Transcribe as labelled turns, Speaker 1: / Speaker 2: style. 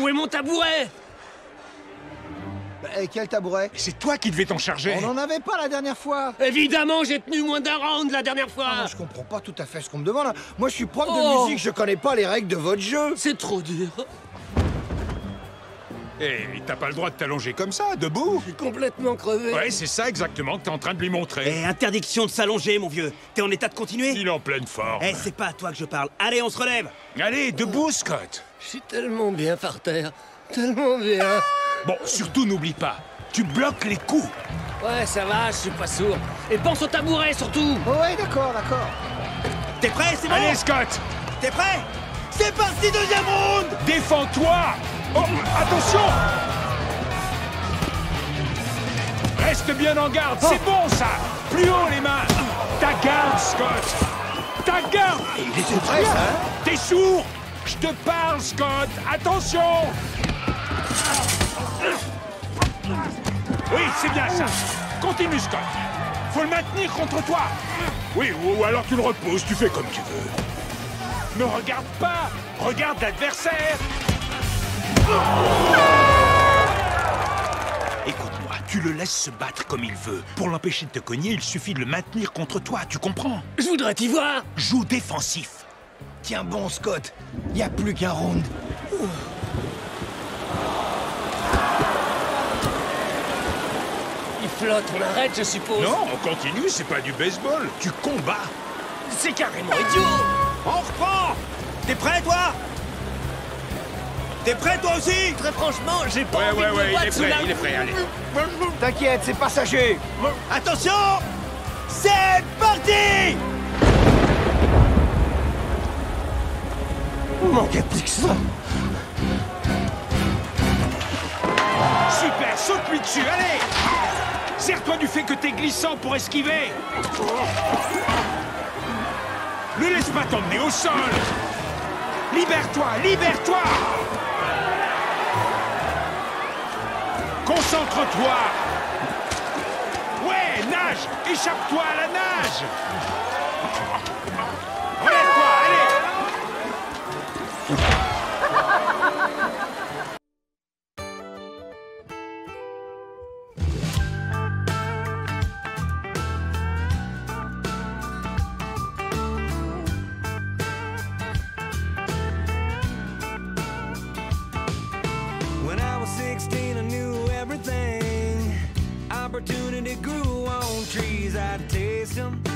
Speaker 1: où est mon tabouret?
Speaker 2: Et quel tabouret?
Speaker 3: C'est toi qui devais t'en charger.
Speaker 2: On n'en avait pas la dernière fois.
Speaker 1: Évidemment, j'ai tenu moins d'un round la dernière fois.
Speaker 2: Ah, je comprends pas tout à fait ce qu'on me demande. Moi, je suis prof de musique, je connais pas les règles de votre jeu.
Speaker 1: C'est trop dur.
Speaker 3: Et t'as pas le droit de t'allonger comme ça, debout.
Speaker 1: Je suis complètement crevé.
Speaker 3: Ouais, c'est ça exactement que t'es en train de lui montrer.
Speaker 4: Interdiction de s'allonger, mon vieux. T'es en état de continuer?
Speaker 3: Il est en pleine forme.
Speaker 4: C'est pas à toi que je parle. Allez, on se relève.
Speaker 3: Allez, debout, Scott.
Speaker 1: Je suis tellement bien par terre. Tellement bien.
Speaker 3: Bon, surtout n'oublie pas, tu bloques les coups.
Speaker 1: Ouais, ça va, je suis pas sourd. Et pense au tabouret, surtout.
Speaker 2: Oh, ouais, d'accord, d'accord.
Speaker 4: T'es prêt? C'est bon?
Speaker 3: Allez, Scott.
Speaker 4: T'es prêt? C'est parti, deuxième round!
Speaker 3: Défends-toi. Oh, attention. Reste bien en garde, c'est bon ça. Plus haut les mains. Ta garde, Scott. Ta garde.
Speaker 2: C'est vrai, ça, hein?
Speaker 3: T'es sourd. Je te parle, Scott. Attention. Oui, c'est bien ça. Continue, Scott. Faut le maintenir contre toi. Oui, ou alors tu le repousses, tu fais comme tu veux. Ne regarde pas. Regarde l'adversaire. Écoute-moi, tu le laisses se battre comme il veut. Pour l'empêcher de te cogner, il suffit de le maintenir contre toi, tu comprends?
Speaker 1: Je voudrais t'y voir.
Speaker 3: Joue défensif.
Speaker 2: Tiens bon, Scott. Y a plus qu'un round.
Speaker 1: Il flotte, on arrête, je suppose.
Speaker 3: Non, on continue, c'est pas du baseball. Tu combats.
Speaker 1: C'est carrément idiot.
Speaker 4: On reprend! T'es prêt, toi? T'es prêt, toi aussi?
Speaker 1: Très franchement, j'ai pas envie de me battre sous la...
Speaker 3: il est prêt, allez.
Speaker 2: T'inquiète, c'est passager.
Speaker 4: Attention! C'est parti!
Speaker 2: Manquait plus que ça.
Speaker 3: Super, saute-lui dessus, allez! Sers-toi du fait que t'es glissant pour esquiver. Ne laisse pas t'emmener au sol. Libère-toi, libère-toi. Concentre-toi. Ouais, nage, échappe-toi à la nage. Relève-toi, allez.
Speaker 5: When I was 16, I knew everything. Opportunity grew on trees, I'd taste them.